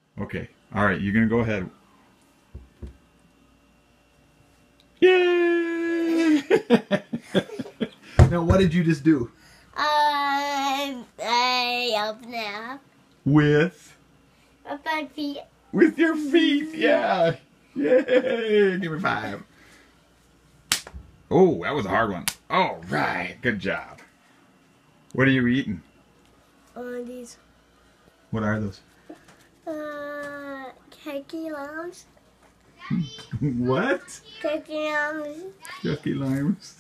Okay. All right, you're gonna go ahead. Yay! Now, what did you just do? I up now. With? With my feet. With your feet, yeah. Yay! Give me 5. Oh, that was a hard one. All right, good job. What are you eating? These. What are those? Cookie Lounge. What? Cookie Lounge. Chucky Limes.